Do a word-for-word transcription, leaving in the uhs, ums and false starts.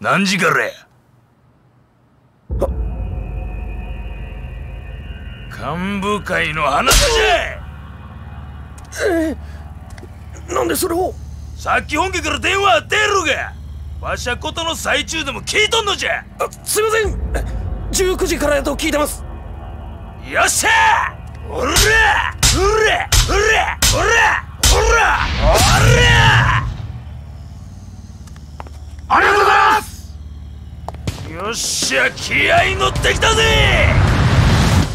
何時からや。幹部会の話じゃい。 えー、なんでそれを。 さっき本家から電話あってやろが。わしゃことの最中でも聞いとんのじゃ。 あ、すいません。じゅうくじからやと聞いてます。 よっしゃー。おらおらおらおらおらおらありがとうございます。よっしゃ、気合い乗ってきたぜ。